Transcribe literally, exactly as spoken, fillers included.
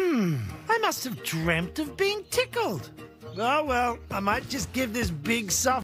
I must have dreamt of being tickled. Oh, well, I might just give this big soft